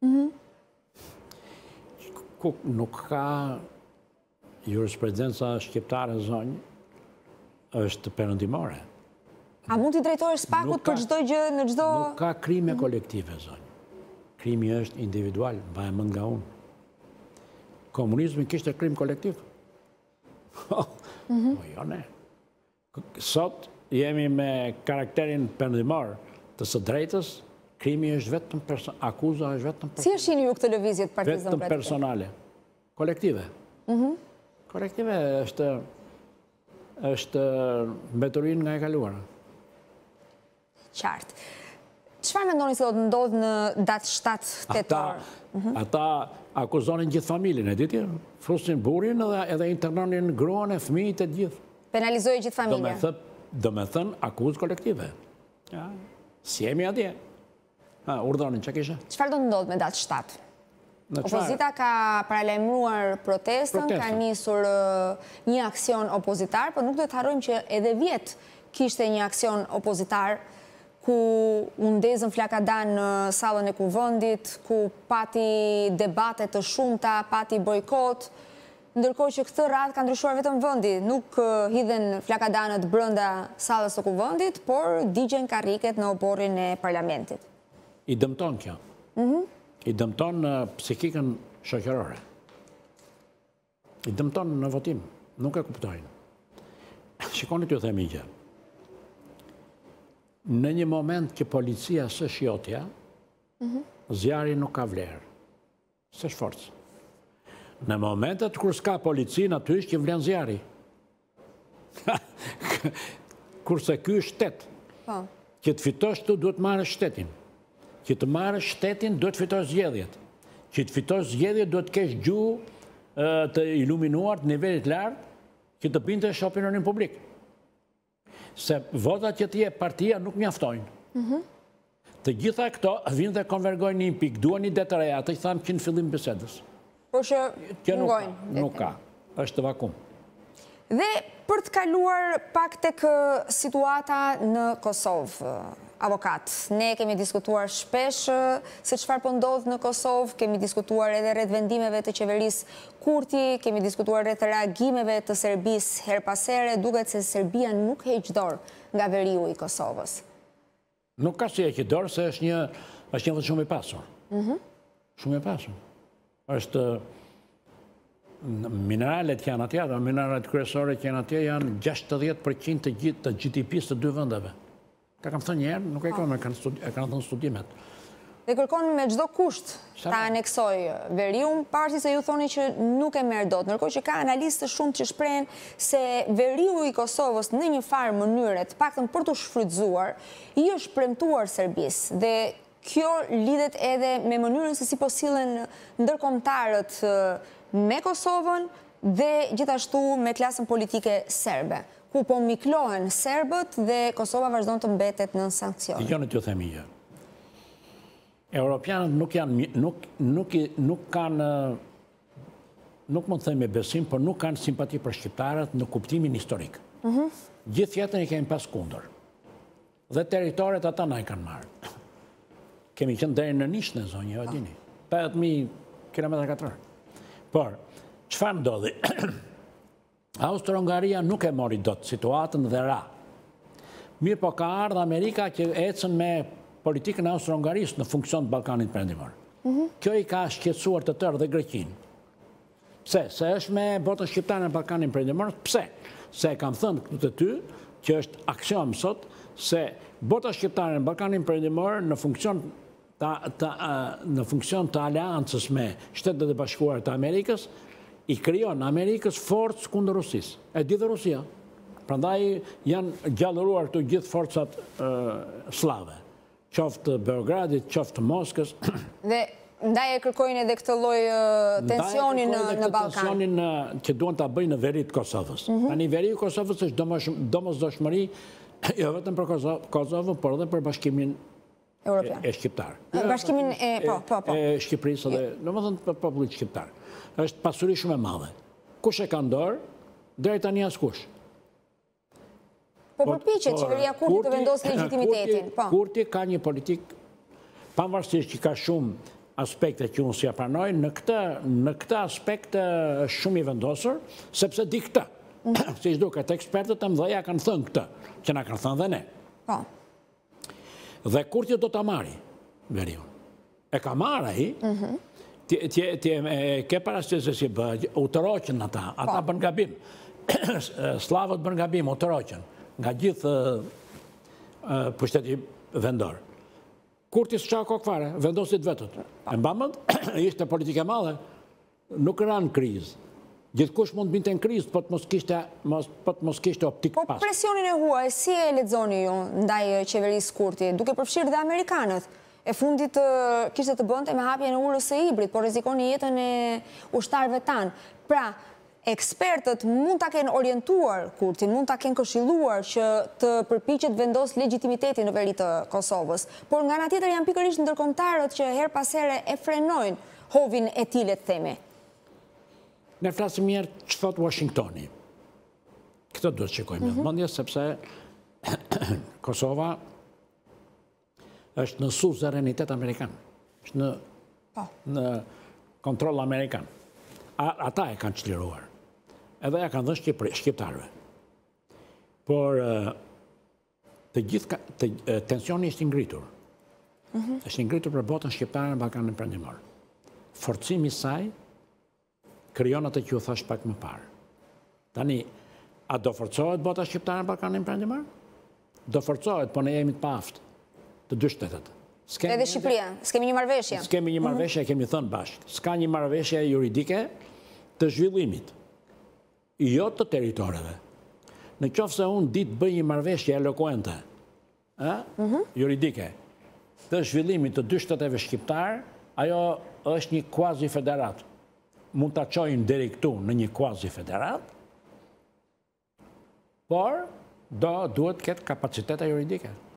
Nuk ka jurisprudenca shqiptare zonjë, është perëndimore. A mund t'i drejtohesh spakut për çdo gjë në çdo... Nuk ka krime kolektive, zonjë. Krimi është individual, mbaj mend nga unë. Komunizmi kishte krim kolektiv? Jo, ne. Sot jemi me karakterin perëndimor të së drejtës, krimi është vetëm akuza është vetëm Si e shihni ju këtë lëvizje të Partisë vetëm personale. Kolektive. Kolektive është mbeturin nga e kaluara. Qartë. Çfarë mendoni se do të ndodhë në datë 7 tetor? Ata akuzonin gjithë familjen, e diti? Frusin burin edhe internonin gruan e fëmijët e gjithë. Penalizojë gjithë familja? Do me thënë akuzë kolektive. Si jemi atje? Urdhonin, që kishe? Çfarë do të ndodhë me datë 7? Opozita ka paralajmëruar protestën, ka nisur një aksion opozitar, por nuk do të harrojmë që edhe vjet kishte një aksion opozitar ku u ndezën flakadan në sallën e kuvendit, ku pati debate të shumta, pati bojkot, ndërkohë që këtë radhë ka ndryshuar vetëm vendi, nuk hidhen flakadanët brenda sallës së kuvendit, por digjen karriket në oborrin e parlamentit. I dëmton kjo. I dëmton në psikikën shoqërore. I dëmton në votim. Nuk e kuptojnë. Shikoni t'ju themi gjë. Në një moment që policia së shjotja, zjarri nuk ka vlerë. Së shforcë. Në momentet kur s'ka polici, natyrisht që vlen zjarri. Kurse ky është shtet. Që të fitosh tu duhet marrë shtetin. Që të marrë shtetin duhet fitosh zgjedhjet. Që të fitosh zgjedhjet duhet kesh gjuhë të iluminuar të nivelit lartë që të bindesh opinionin publik. Se votat që t'je partia nuk mjaftojnë. Të gjitha këto vinë dhe konvergojnë një pikë, duan një detë reja, të që thamë që në fillim bisedës. Por që ngojnë. Nuk ka, është vakum. Dhe për të kaluar pak tek situata në Kosovë, avokat, ne kemi diskutuar shpesh se çfarë po ndodh në Kosovë, kemi diskutuar edhe rreth vendimeve të qeverisë Kurti, kemi diskutuar rreth reagimeve të Serbisë her pas here, duket se Serbia nuk heq dorë nga veriu i Kosovës. Nuk ka si heq dorë, se është një vend shumë i pasur. Shumë i pasur. Është mineralet që janë atje, mineralet kryesore që janë atje janë 60% të GDP-së të dy vendeve. Ka kam thënë njerë, nuk e kanë thënë studimet. Dhe kërkon me çdo kusht ta aneksoj veriun, pavarësisht se ju thoni që nuk e merr dot, ndërkohë që ka analistë shumë që shprehen se veriu i Kosovës në një farë mënyre, të paktën për të shfrytzuar, i është premtuar Serbisë dhe kjo lidhet edhe me mënyrën se si po sillen ndërkombëtarët me Kosovën dhe gjithashtu me klasën politike serbe, ku po miklohen serbët dhe Kosova vazhdon të mbetet në sankcione. Dgjoni t'ju themi gjë. Europianët nuk kanë, nuk mund të themi besim, por nuk kanë simpati për shqiptarët në kuptimin historik. Gjithë jetën i kemi pas kundër. Dhe territoret ata na i kanë marrë. Kemi qenë deri në Nishtë në zonjë, e dini. 50.000 km². Por, çfarë ndodhi? Austro-Hungaria nuk e mori dot situatën dhe ra. Mirë po ka ardhur Amerika që ecën me politikën e Austro-Hungarisë në funksion të Ballkanit Perëndimor. Kjo i ka shqetësuar të tërë dhe Greqinë. Pse? Se është me botën shqiptare në Ballkanin Perëndimor. Pse? Se kam thënë këtu të ty që është aksion sot se bota shqiptare në Ballkanin Perëndimor në funksion të aleancës me Shtetet e Bashkuara të Amerikës i krijon Amerikës forcë kundër Rusisë. E di dhe Rusia. Prandaj janë gjallëruar këtu gjithë forcat slave. Qoftë Beogradit, qoftë Moskës. Dhe ndaj e kërkojnë edhe këtë lloj tensioni në Ballkan. Tensionin që duan ta bëjnë në veri të Kosovës. Tani veri i Kosovës është domosdoshmëri jo vetëm për Kosovën, por edhe për Bashkimin e Shqiptar. Bashkimin e Shqipërisë dhe domethënë për popullit shqiptar. Është pasuri shumë e madhe. Kush e ka në dorë? Deri tani askush. Po përpiqet qeveria Kurti të vendosë legitimitetin. Kurti ka një politik, pavarësisht që ka shumë aspekte që unë si ja pranoj, në këtë aspekt është shumë i vendosur, sepse di këtë. Si duket, ekspertët e mëdheja kanë thënë këtë, që na kanë thënë dhe ne. Dhe Kurti do ta marri veriun. E ka marrë ai, ke parasysh se si bëj, u tërhoqën ata bën gabim. Slavët bën gabim, u tërhoqën nga gjithë pushteti vendor. Kurti s'ka kokë fare, vendosit vetët. E mbamët, ishte politike madhe, nuk ranë krizë. Gjithkush mund binte në krizë, po të mos kishte optik pas. Po presionin e huaj, si e lexoni ju ndaj qeverisë Kurti, duke përfshirë dhe amerikanët? E fundit kishte të bënte me hapjen e urës së hibrit, po rrezikoni jetën e ushtarëve tanë. Pra, ekspertët mund ta kenë orientuar Kurtin, mund ta kenë këshilluar që të përpiqet vendos legitimitetin në veri të Kosovës, por nga ana tjetër janë pikërisht ndërkombëtarët që her pas here e frenojnë hovin e tij, le të themi. Ne flasim mirë që thot Washingtoni. Këtë duhet të shikojmë në mendje, sepse Kosova është në suzerenitet amerikan, është në kontroll amerikan. Ata e kanë çliruar. Edhe ja kanë dhënë shqiptarëve. Por tensioni është i ngritur. Është i ngritur për botën shqiptare në Ballkanin Perëndimor. Forcimi i saj krijon atë që u thash pak më parë. Tani, a do forcohet bota shqiptare në Ballkanin Perëndimor? Do forcohet, po ne jemi të paaftë të dy shtetet. Edhe Shqipëria, s'kemi një marrëveshje. S'kemi një marrëveshje, kemi thënë bashkë. S'ka një marrëveshje juridike të zhvillimit, jo të territoreve. Në qoftë se unë ditë bëj një marrëveshje elokuente, juridike, të zhvillimit të dy shteteve shqiptar, ajo është një quasi federat. Mund ta çojnë deri këtu në një quasi federat, por duhet të ketë kapacitete juridike.